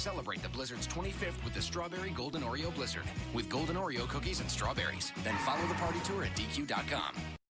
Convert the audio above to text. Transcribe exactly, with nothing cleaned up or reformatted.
Celebrate the Blizzard's twenty-fifth with the Strawberry Golden Oreo Blizzard with golden Oreo cookies and strawberries. Then follow the party tour at D Q dot com.